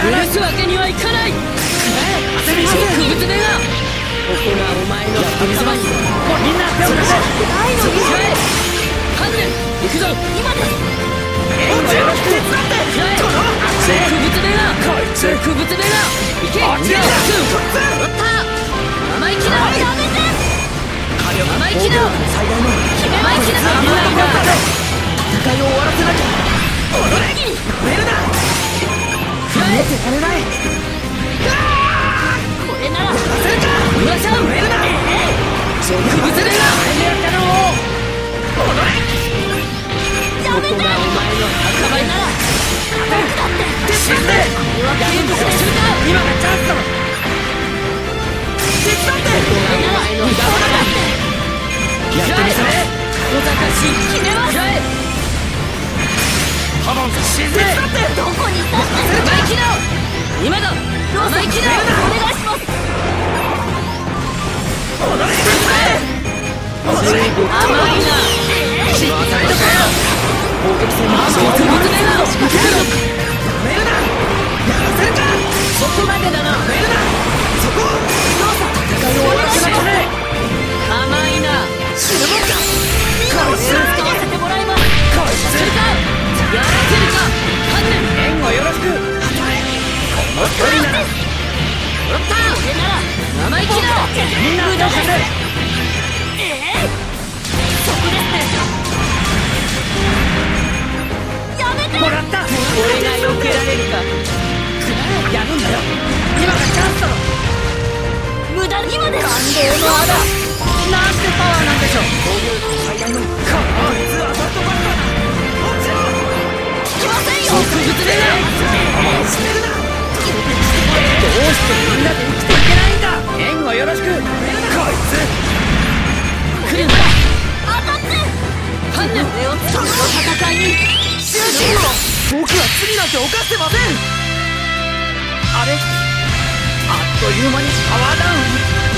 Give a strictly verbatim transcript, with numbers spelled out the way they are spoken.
らすわけにはいかない。焦りません。くぶつめがここがお前の頭に。みんな手を出せ。愛の水へハンデル行くぞ。今です。援護よろしく手伝って。くぶつめがこいつくぶつめが行け。あっちだ。おった生意気だ。やめて。生意気だ。最大の生意気だ。生意気だ。戦いを終わらせなきゃ。踊れベルだ。触れてられない。これならさせるか。うわちゃんベルだ。くぶつめが踊れ。ここがお前の墓場なら僕だって死んで。俺はゲームしてるか。今がチャンスだろ。手伝って。ここがお前の墓場だって。やってみせれ。小賢しい決めます。ハモン沈め。どこに行ったって生意気だ。今だ生意気だ。お願いします。踊れ。踊れ。甘いな。しまされたかよ。攻撃戦の足をくぶつめが受ける。メルナやらせるか。そこまでだな。メルナそこ。どうぞ戦いを終わらせなきゃね。甘いな。死ぬもんか。こいつ使わせてもらいます。こいつやらせるか。ハンデル援護よろしく。この距離ならおった。俺なら生意気だ。みんなどかせ。ええそこですね。やめてもらった。俺が避けられるか。やるんだよ。今がチャンスだろ。無駄にまで感動の穴。なんてパワーなんでしょう。最大のこいつアサルトバッターだ。落ちろ。聞きませんよ。くぶつめだ。死ねるな。どうしてみんなで生きていけないんだ。援護よろしく。こいつ来るんだ。当たって。ハンデルをその戦いに集中を。僕は罪なんて犯してません。あれあっという間にパワーダウン。